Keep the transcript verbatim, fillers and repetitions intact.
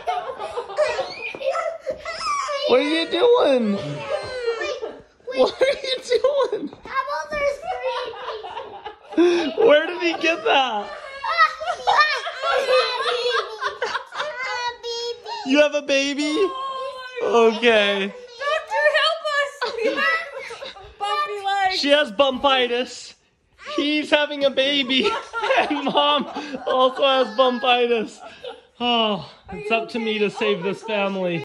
What are you doing? What are you doing? Where did he get that? You have a baby? Okay. Doctor, help us! We have bumpy legs. She has bumpitis. He's having a baby. And Mom also has bumpitis. Oh, it's up to me to save this family.